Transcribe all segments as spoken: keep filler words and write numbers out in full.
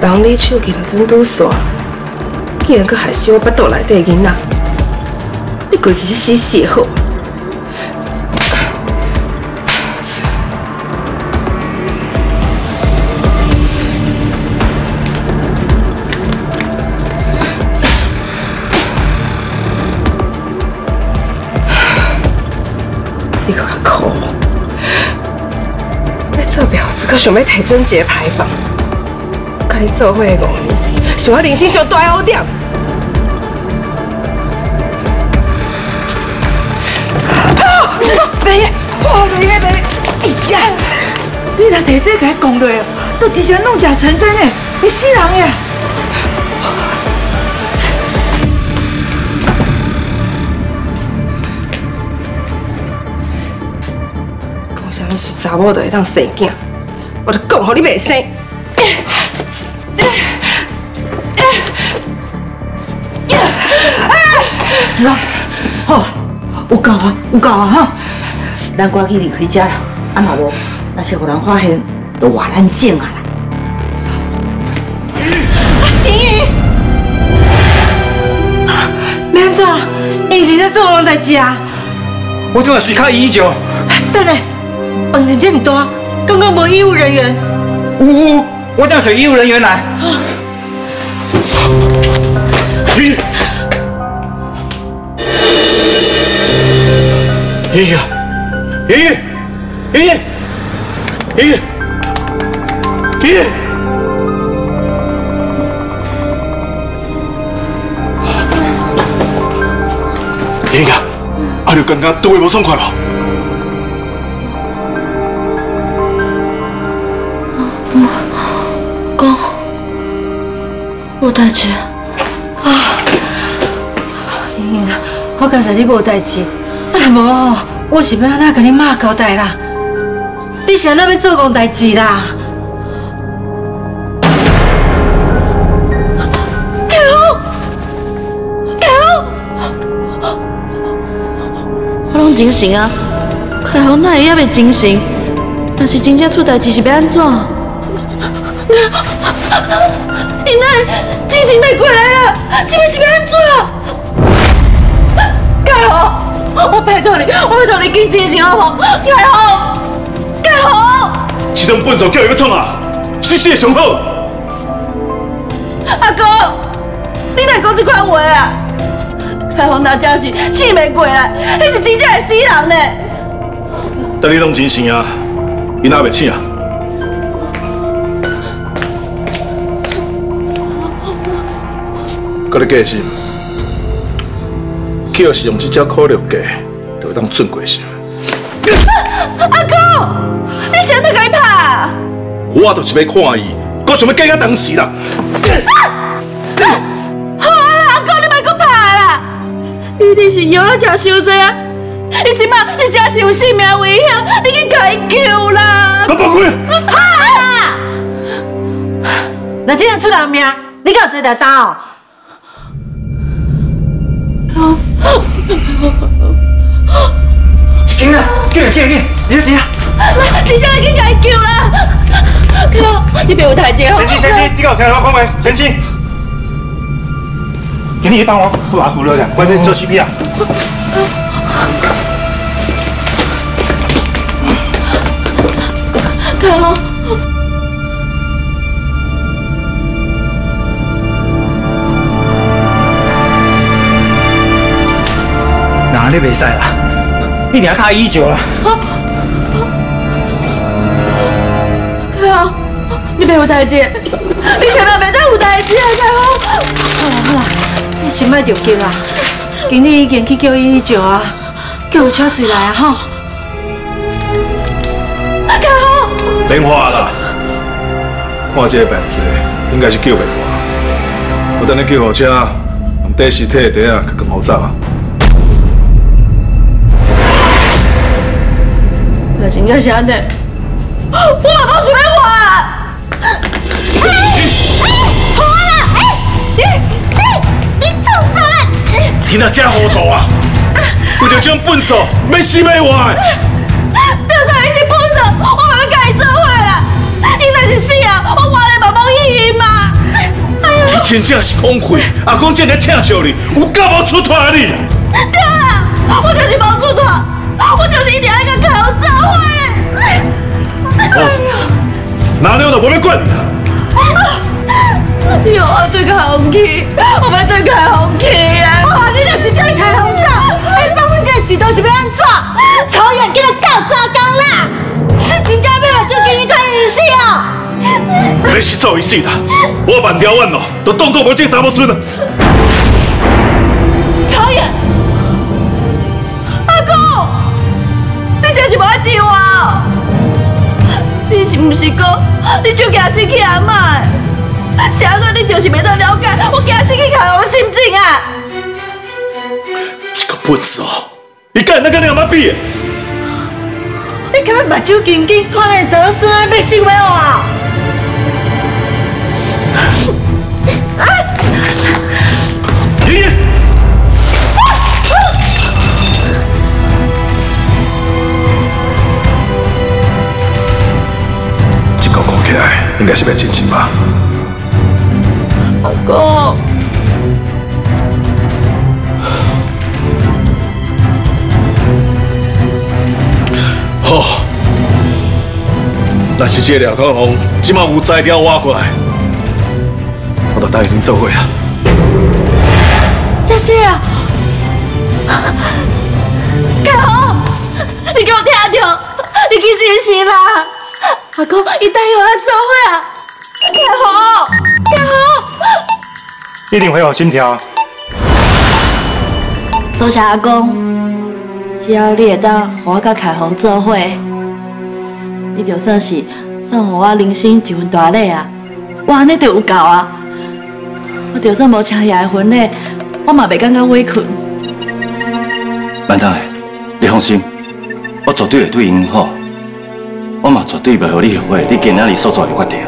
人你手机就准拄煞，竟然阁害死我腹肚内底囡仔，你规气去死死好。 你搁较酷，要做婊子，搁想要摕贞洁牌坊，甲你做伙五年，是我人生上大污点。啊！知道袂个，哇袂个袂！哎呀，你若摕这甲伊讲落，都直接弄假成真诶，会死人呀！ 你是查某就会当生囝，我就讲，互你袂生。子龙，好，有够啊，有够啊哈！咱赶紧离开遮啦，啊嘛无，若是互人发现，就话咱种啊啦。莹莹，免怎？因是在做啥代志啊？ 我就要随卡伊就。 等下。 饭店这么大，刚刚无医务人员。 有有，我等找医务人员来。咦？爷爷，爷爷，爷爷，爷爷，爷爷。爷爷，阿你感觉倒位无爽快吧？ 公，无代志啊！莹莹啊，我刚才你无代志，啊若无吼，我是要安怎甲你妈交代啦？你是安怎要做戆代志啦？开红，开红，我拢精神啊！开红哪会还袂精神？若是真正出代志是要安怎？ 你那精神袂过来啊！这摆是要安怎？盖好，我拜托你，我拜托你紧精神好不好？盖好，盖好。 这种笨手叫伊要创啊，死死的上好。 阿公，你哪讲这款话啊？盖好那真是醒袂过来，迄是真正会死人呢。 等你拢精神啊，伊哪袂醒啊？ 搁咧假是，去要是用这只可乐计，就会当准过去。 阿公，你想要甲伊拍？ 我就是要看伊，搁想要假到当时啦。 好啊，阿公，你莫搁拍啦！一定是药仔食伤济啊！伊即摆伊真是有性命危险，你去甲伊救啦！ 我放开！ 好啦！若真正出人命，你敢有找得到？ 紧啦，紧啦，紧啦，紧！你啊，你啊！ 你叫你去甲伊救啦！哥，你别有台阶哦！ 先生，先生，你敢有听我讲话？先生，请你帮我把扶了下，我在做 C P R。 哥。 哪里袂使啦？你定卡医救啦！ 开豪，你别有代志，你千万别再有代志啊！开豪，好啦好啦，你先莫着急啊，今日已经去叫医救啊，叫车随来啊吼！开豪， 莲花啦，看这个病势，应该是救袂活。我等你救护车用底尸体的袋啊，去扛好走。 若真正是安尼，我嘛无想要活啊！好啦，哎，你你你创啥啦？ 你哪真糊涂啊！为着这种笨手，要死要活的。 就算伊是笨手，我嘛要甲伊做伙啦。伊若是死啊，我活咧嘛无意义嘛。 真正是讲开，阿公真个疼惜你，有够无出头你？ 对啊，我就是无出头，我就是一定要甲凯宏做伙。 哪能我就无要管你啊！ 你要我对凯宏去，我要对凯宏去啊！我你就是对凯宏走，你放阮这时都是要安怎？草原给他斗三工啦！你真正要就给你看伊死哦！ 你是做伊死啦！我万条万咯，都当作无这查某孙啊！ 草原，阿公，你真是无爱丢我！你是毋是讲你就惊死去阿嬷？是安怎？你就是袂当了解我惊死去凯宏心情啊！ 这个笨手，伊敢会当跟你阿妈比的？ 你敢要目睭金金看咱查某孙仔要死要活？ 爷爷，这个看起来应该是要进行吧？ 阿公， 好，但是这个廖康宏即马有才调挖过来，我就答应恁做伙啊！ 这是啊，凯宏，你给我听着，你去真是啦！阿公，伊答应我要做伙啊！凯宏，凯宏。 一定会有心跳。 多谢阿公，只要你会当和我甲凯宏做伙，你就算是送予我人生一份大礼啊！我安尼就有够啊！我就算无请爷的婚礼，我嘛袂感觉委屈。 班长的，你放心，我绝对会对因好，我嘛绝对袂互你后悔你今仔日所做的决定。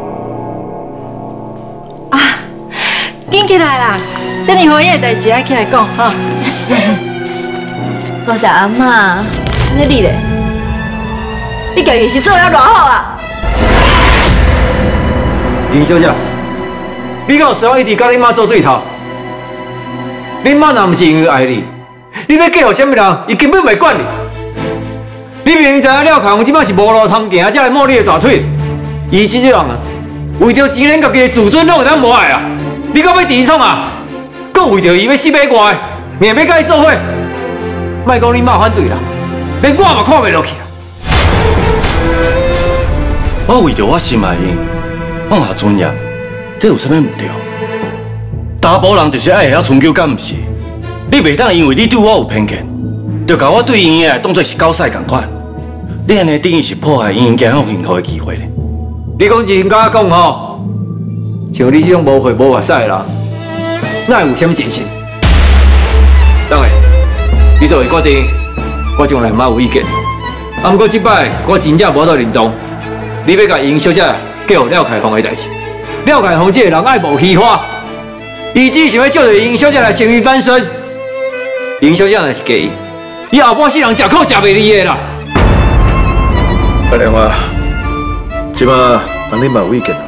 紧起来啦！这么欢喜的代志，爱起来讲哈。 多谢阿嬷，安尼你咧？你家己是做了偌好啊？ 林小姐，你敢有想要一直甲恁妈做对头？恁妈若毋是因为爱你，你要嫁予什么人，伊根本袂管你。你明明知影廖凯宏即摆是无路通行，才来摸你的大腿。伊这种人啊，为着钱连家己的自尊都有当无爱啊！你敢要伫伊创啊？搁为着伊要死要活的，硬要甲伊做伙？莫讲你妈反对啦，连我嘛看袂落去啊！ 我为着我心爱因放下尊严，这有啥物唔对？查甫人就是爱会晓春秋，敢毋是？你袂当因为你对我有偏见，就甲我对因的当作是狗屎共款。你安尼等于是破坏因今后幸福的机会咧。 你讲真甲我讲吼，像你这种无血无目屎的人，哪会有啥物真心？当然，你作为决定，我从来冇有意见。啊，不过这摆我真正无得认同，你要甲尹小姐嫁予廖凯宏的代志。廖凯宏这个人爱慕虚华，伊只想要借着尹小姐来成名翻身。尹小姐若是嫁伊，伊后半世人食苦食袂离的啦。 阿良啊，即马安尼嘛有意见啊？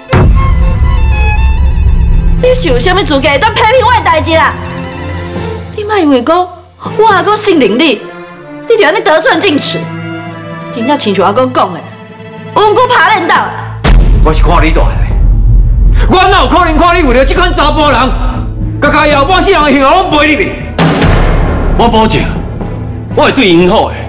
你是有啥物资格会当批评我的代志啦？你莫因为讲我阿公信任你，你就安尼得寸进尺。真正亲像阿公讲的，稳固拍恁到。 我是看你大的，我哪有可能看你为了这款查甫人，甲家己后半世人的幸福拢赔入去？ 我保证，我会对因好的。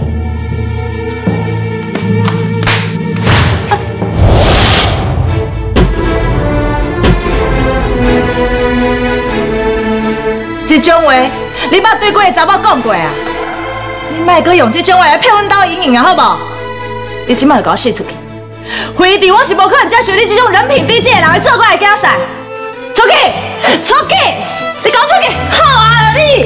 这种话，你捌对过的查某讲过啊？你莫阁用这种话来骗阮兜莹莹啊，好无？你即摆就给我释出去！非弟，我是无可能接受你这种人品低贱的人来做我的囝婿。出去，出去！你给我出去！好啊，你！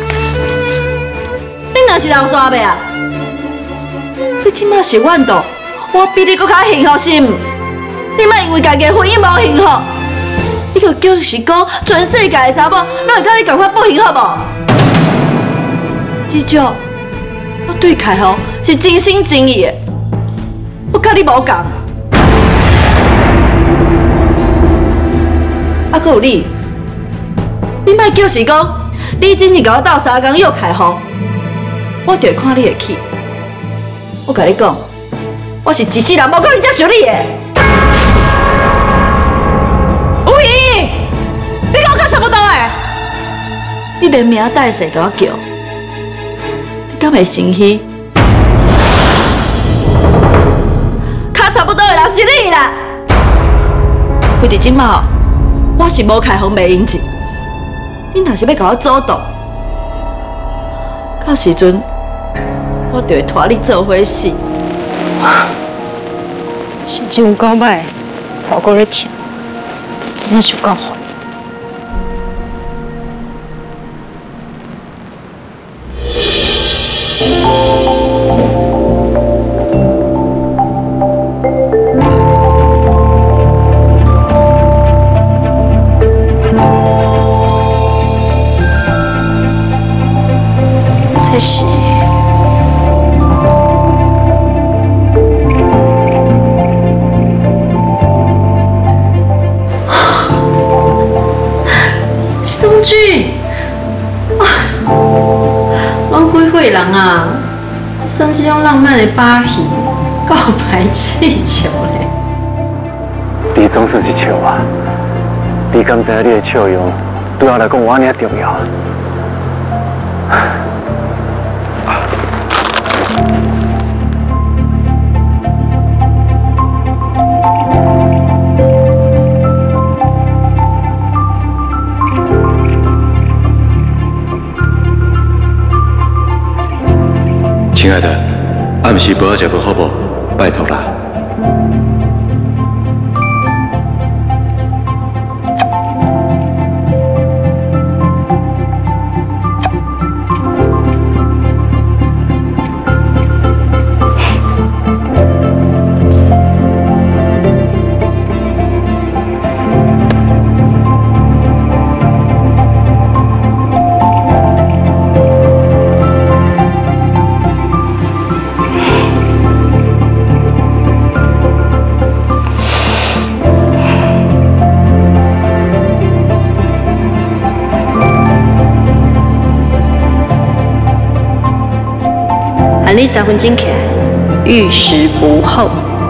你若是人煞袂啊？你即摆是怨妒我比你搁较幸福心，你莫因为家己的婚姻无幸福。你就就是讲，全世界的查某，拢会甲你同款不幸福无？至少，我对凯宏是真心真意的，我甲你无共。 啊，搁有你，你莫叫是讲，你真正甲我斗相共又开放，我就会看你会起。我甲你讲，我是一世人无可能接受你的。吴怡，你甲我较差不多诶，你连名带姓都我叫，你敢会生气？较差不多的人是你啦。为伫即马，我是无开放卖淫钱。你若是要甲我阻挡，到时阵我就会拖你做伙死。 心情有够歹，头壳咧疼，真正是有够烦。这是。 东君，啊，我几岁人啊，生这种浪漫的把戏，告白气球嘞。 你总是一笑啊，你敢知你的笑容对我来讲有安尼重要？ 亲爱的，暗时不要食饭好不？拜托啦。 你三分钟起来，遇时不候。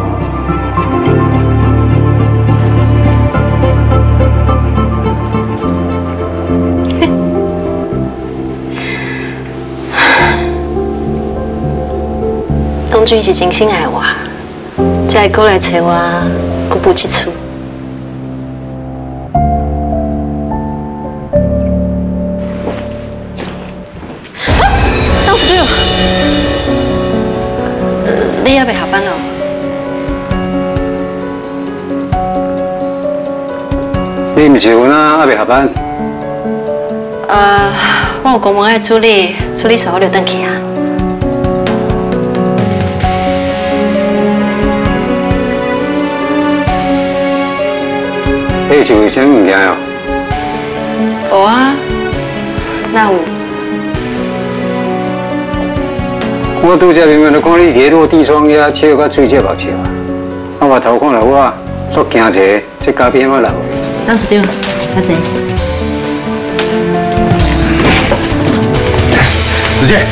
东君是真心爱我，才会过来找我，佫补一厝。当时队友。你要袂下班哦？ 你毋是有哪还袂下班？ 呃，我有公文要处理，处理完我就回去啊。 迄是为什么物件哦？ 无啊，哪有？ 我拄则明明就看你跌落地窗遐，笑甲水泄目笑啊！我把头看了我，煞惊者，这咖啡怎流？ 当时对，小姐。 子健，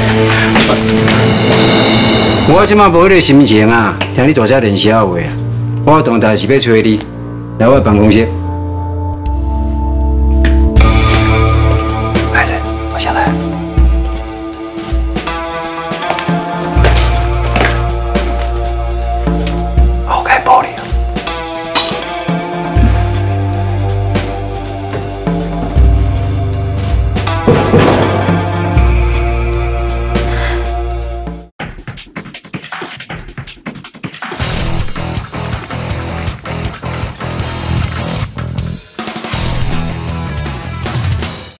我即马无迄个心情啊，听你大声练笑话啊！我重大是要找你来我办公室。